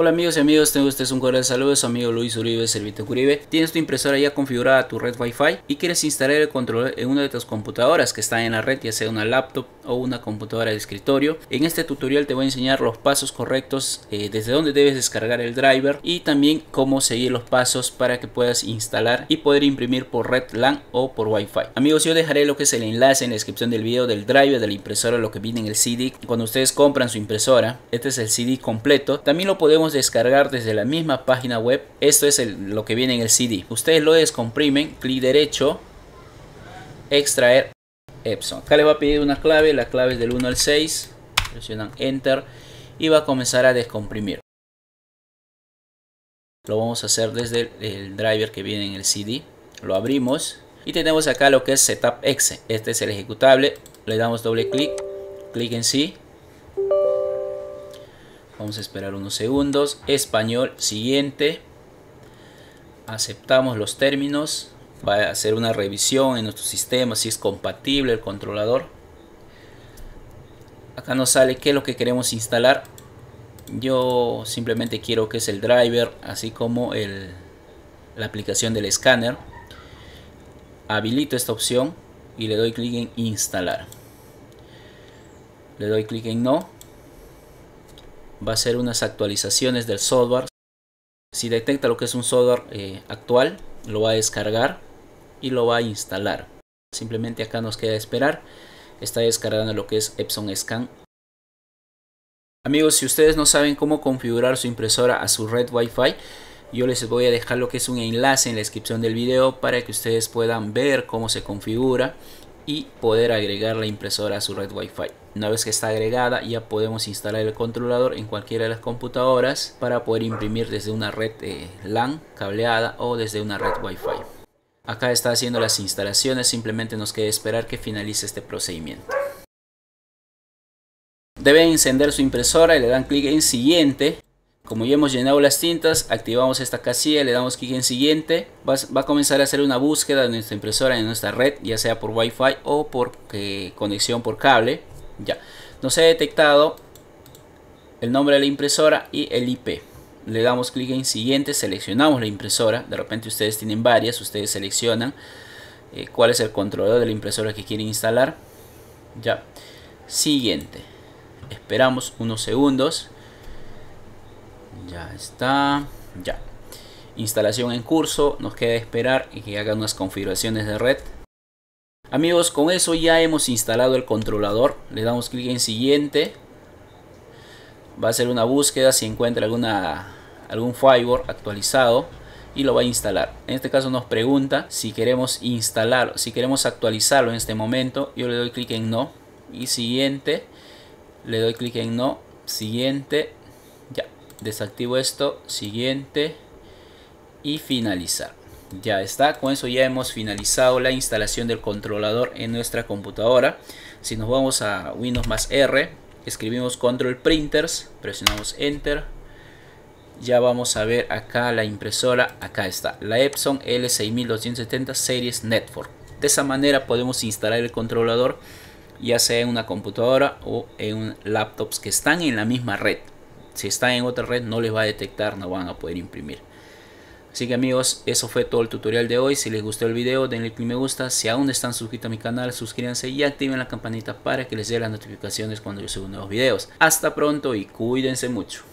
Hola amigos y amigos, tengo ustedes un cordial saludo, su amigo Luis Uribe, Servitec Uribe. Tienes tu impresora ya configurada a tu red Wi-Fi y quieres instalar el controlador en una de tus computadoras que están en la red, ya sea una laptop o una computadora de escritorio. En este tutorial te voy a enseñar los pasos correctos, desde dónde debes descargar el driver y también cómo seguir los pasos para que puedas instalar y poder imprimir por red LAN o por Wi-Fi. Amigos, yo dejaré lo que es el enlace en la descripción del video del driver de la impresora, lo que viene en el CD. Cuando ustedes compran su impresora, este es el CD completo. También lo podemos descargar desde la misma página web. Esto es lo que viene en el CD. Ustedes lo descomprimen, clic derecho, extraer Epson. Acá les va a pedir una clave, la clave es del 1 al 6, presionan Enter y va a comenzar a descomprimir. Lo vamos a hacer desde el driver que viene en el CD. Lo abrimos y tenemos acá lo que es Setup Exe. Este es el ejecutable. Le damos doble clic, clic en sí. Vamos a esperar unos segundos. Español, siguiente. Aceptamos los términos. Va a hacer una revisión en nuestro sistema si es compatible el controlador. Acá nos sale qué es lo que queremos instalar. Yo simplemente quiero que es el driver, así como la aplicación del escáner. Habilito esta opción y le doy clic en instalar. Le doy clic en no. Va a hacer unas actualizaciones del software. Si detecta lo que es un software actual, lo va a descargar y lo va a instalar. Simplemente acá nos queda esperar. Está descargando lo que es Epson Scan. Amigos, si ustedes no saben cómo configurar su impresora a su red Wi-Fi, yo les voy a dejar lo que es un enlace en la descripción del video para que ustedes puedan ver cómo se configura y poder agregar la impresora a su red Wi-Fi. Una vez que está agregada, ya podemos instalar el controlador en cualquiera de las computadoras para poder imprimir desde una red LAN cableada o desde una red Wi-Fi. Acá está haciendo las instalaciones, simplemente nos queda esperar que finalice este procedimiento. Deben encender su impresora y le dan clic en siguiente. Como ya hemos llenado las tintas, activamos esta casilla, le damos clic en siguiente. Va a comenzar a hacer una búsqueda de nuestra impresora en nuestra red, ya sea por Wi-Fi o por conexión por cable. Ya nos ha detectado el nombre de la impresora y el IP. Le damos clic en siguiente, seleccionamos la impresora. De repente ustedes tienen varias, ustedes seleccionan cuál es el controlador de la impresora que quieren instalar. Ya, siguiente. Esperamos unos segundos. Ya está. Ya. Instalación en curso. Nos queda esperar y que haga unas configuraciones de red. Amigos, con eso ya hemos instalado el controlador. Le damos clic en siguiente. Va a hacer una búsqueda si encuentra algún firewall actualizado y lo va a instalar. En este caso nos pregunta si queremos instalarlo, si queremos actualizarlo en este momento. Yo le doy clic en no y siguiente. Le doy clic en no, siguiente. Ya, desactivo esto, siguiente y finalizar. Ya está, con eso ya hemos finalizado la instalación del controlador en nuestra computadora. Si nos vamos a Windows más R, escribimos Control Printers, presionamos Enter. Ya vamos a ver acá la impresora, acá está, la Epson L6270 Series Network. De esa manera podemos instalar el controlador, ya sea en una computadora o en laptops que están en la misma red. Si están en otra red no les va a detectar, no van a poder imprimir. Así que amigos, eso fue todo el tutorial de hoy. Si les gustó el video, denle clic me gusta. Si aún no están suscritos a mi canal, suscríbanse y activen la campanita para que les den las notificaciones cuando yo suba nuevos videos. Hasta pronto y cuídense mucho.